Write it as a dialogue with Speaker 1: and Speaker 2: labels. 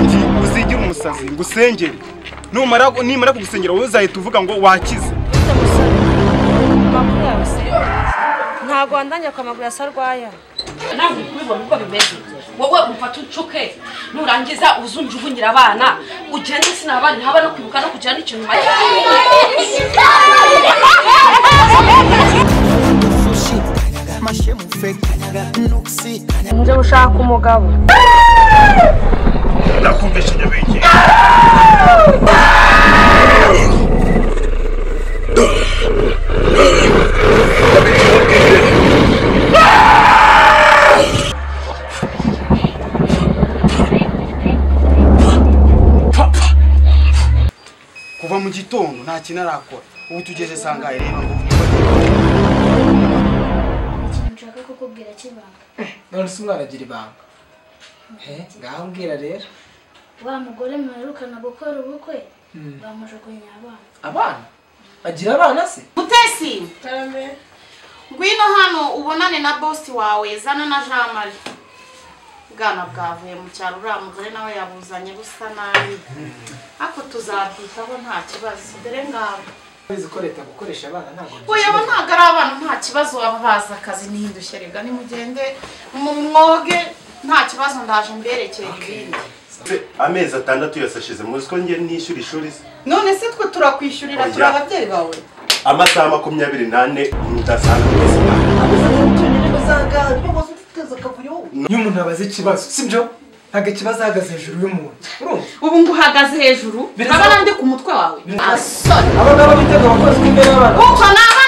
Speaker 1: uzigira umusazi ngusengere nimara kugusengera wowe uzahita uvuga ngo wakize.
Speaker 2: Ntago wandanya kwa maguru asarwaya.
Speaker 3: Nawe kubibona uko bimeze. Wowe umfata ucuke nurangiza uzunjugunyira abana ugende sinabandi haba no kwibuka no kujana ikintu maye.
Speaker 2: Nje ushaka umugabo.
Speaker 1: Nakumvishije biki? Kuva mu gitondo nta kintu arakora. Ubu tugeze sangaye reba ngo
Speaker 4: nshaka kukubwira kibanga.
Speaker 5: None se umwana agira ibanga. Ngaho mbwira rero.
Speaker 4: Wa mugore mwerukana gukora ubukwe bamujugunya abana.
Speaker 5: Abana? Agira abana se?
Speaker 6: Mutesi. Tarame. Ngwino hano ubonane na boss wawe zana na Jean Marie. Bwana bwavuye mu cyaro uramugore nawe yabuzanye busa nabi. Ako tuzabyitaho nta kibazo. Dore ngabo.
Speaker 5: Bizi ko leta gukoresha abana ntago.
Speaker 6: Oya bo ntago ari abana nta kibazo ababaza akazi nihindushye rega nimugende mu mwoge nta kibazo ndaje mberekere ibindi.
Speaker 7: Amezi 6 yasashize muzi ko ngiye nishyura ishuri.
Speaker 6: None se twe turakwishyurira turi ababyeyi bawe.
Speaker 7: Amasaha 24 mudasanga mwese.
Speaker 5: Nyumuntu abaze ikibazo, sibyo? Ntago ikibazo ahagaze hejuru y'umuntu. Urumva?
Speaker 6: Ubu nguhagaze hejuru. Abana ndi ku mutwe wawe. Asore.
Speaker 5: Abagabo bitega abakozi imbere y'abana.
Speaker 6: Uko naha